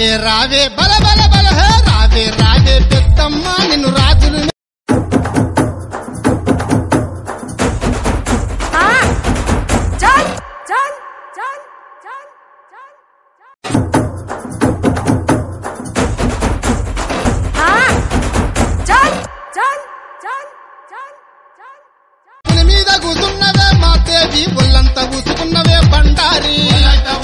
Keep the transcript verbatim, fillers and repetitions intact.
రావే రావే బల బల బల హే రావే రావే పెద్దమ్మ నిన్ను రాజులు మీద కూర్చున్న